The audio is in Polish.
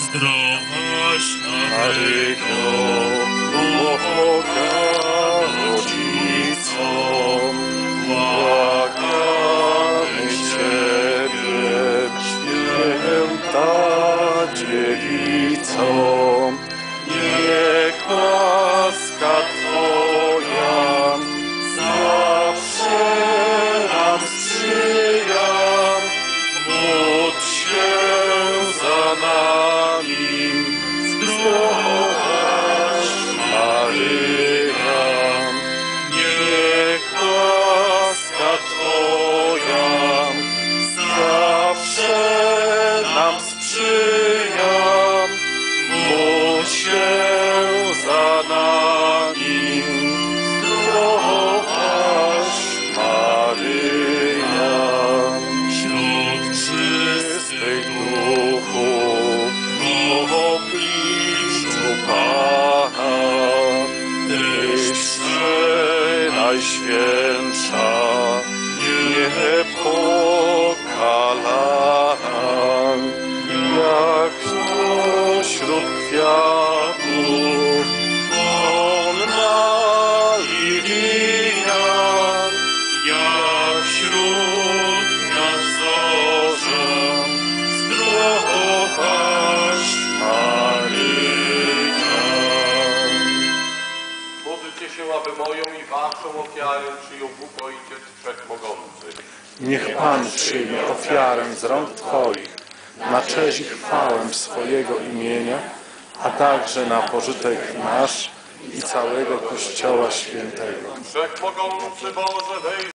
Zdrowaś Maryjo, Boga rodzico, błagamy Ciebie, święta dziewico, niech łaska Twoja zawsze nam sprzyja, módl się za nami, zdrowaś Maryja, niech łaska Twoja zawsze nam sprzyja, módl się za nami, zdrowaś Maryja. wśród Czystych duchów, w obliczu Pana, Tyś Najświętsza, niepokalana, jak pośród kwiatów, wonna lilia, jak wśród nas zorza, zdrowaś Maryja. Módlcie się, aby moją i waszą ofiarę przyjął Bóg Ojciec Wszechmogący. Niech Pan przyjmie ofiarę z rąk Twoich na cześć i chwałę swojego imienia, a także na pożytek nasz i całego Kościoła Świętego. Wszechmogący Boże, weź